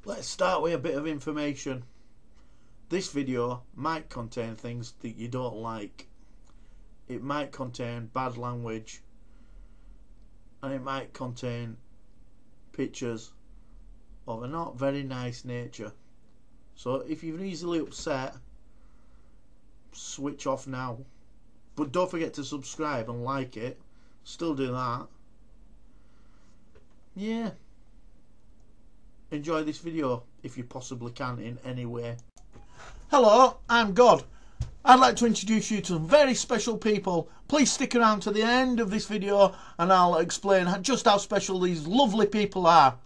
Let's start with a bit of information. This video might contain things that you don't like. It might contain bad language, and it might contain pictures of a not very nice nature. So if you're easily upset, switch off now. But don't forget to subscribe and like it. Still do that. Yeah. Enjoy this video if you possibly can in any way. Hello, I'm God. I'd like to introduce you to some very special people. Please stick around to the end of this video and I'll explain just how special these lovely people are.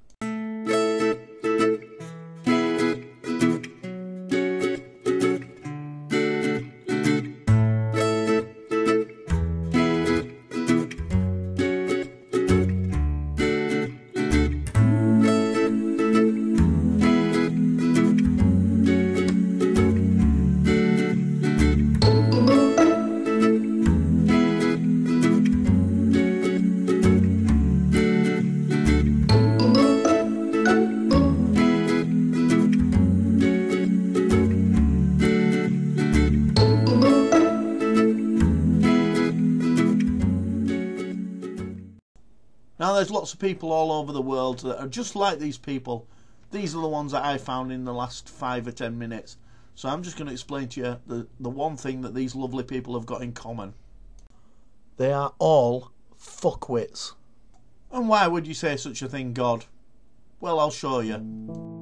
Now there's lots of people all over the world that are just like these people. These are the ones that I found in the last 5 or 10 minutes. So I'm just going to explain to you the one thing that these lovely people have got in common. They are all fuckwits. And why would you say such a thing, God? Well, I'll show you.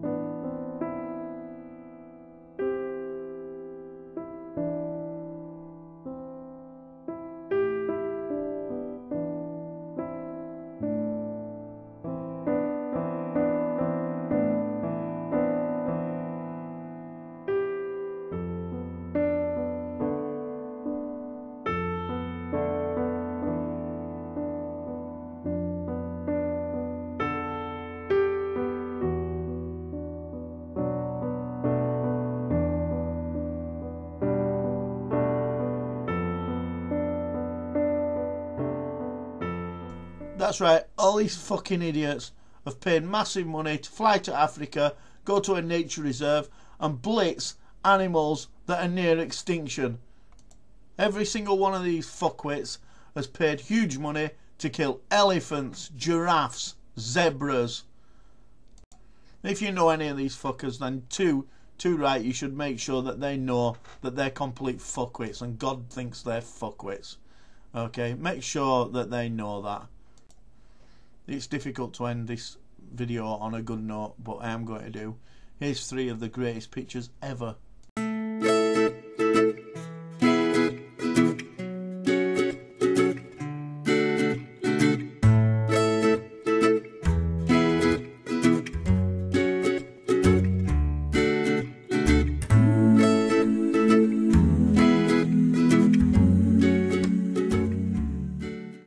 That's right, all these fucking idiots have paid massive money to fly to Africa, go to a nature reserve and blitz animals that are near extinction. Every single one of these fuckwits has paid huge money to kill elephants, giraffes, zebras. If you know any of these fuckers, then too right, you should make sure that they know that they're complete fuckwits and God thinks they're fuckwits. Okay, make sure that they know that. It's difficult to end this video on a good note, but I am going to do. Here's 3 of the greatest pictures ever.